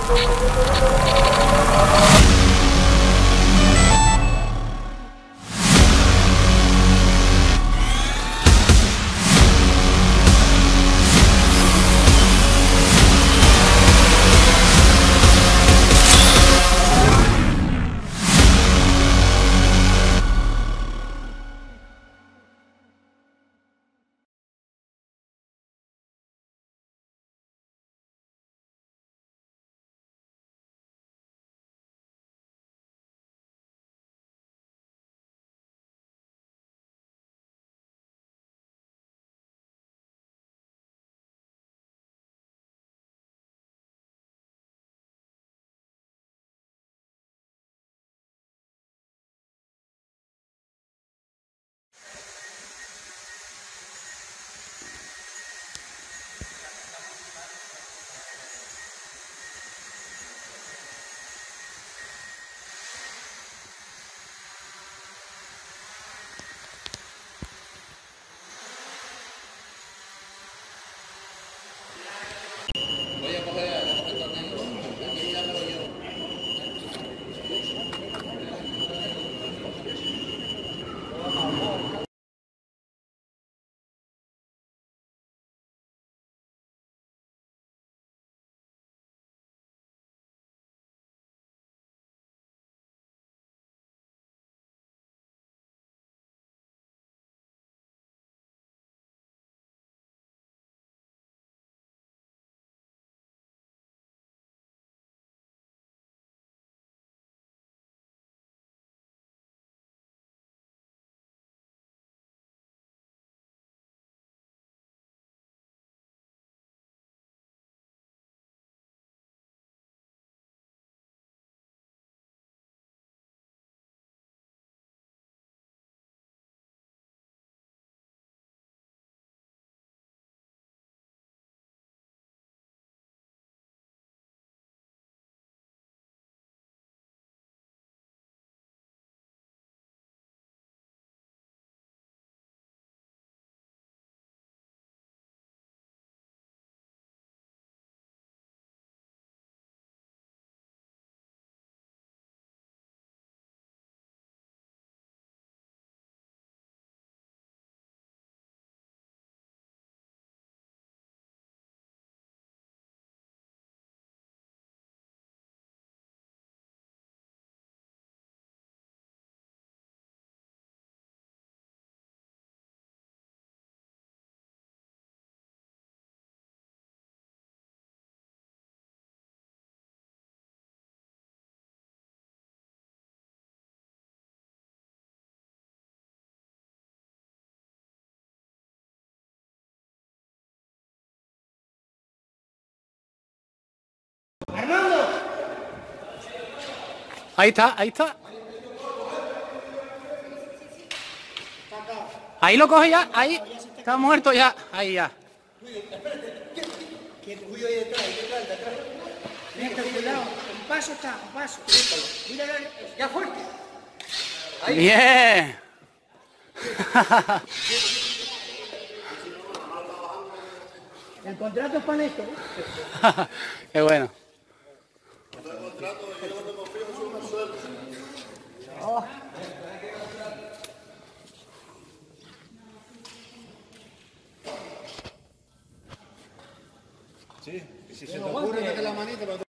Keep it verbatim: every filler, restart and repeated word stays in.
¡Armando! Ahí está, ahí está. Ahí lo coge ya, ahí. Está muerto ya, ahí ya. Quieto, Julio ahí detrás, ahí detrás, detrás. Néstor, cuidado, un paso está, un paso. Mira, ya fuerte. Ahí. Bien. El contrato es para Néstor. Qué bueno. El contrato, yo no te confío, es una suerte. Oh. Sí, y si se te ocurre meter la manita...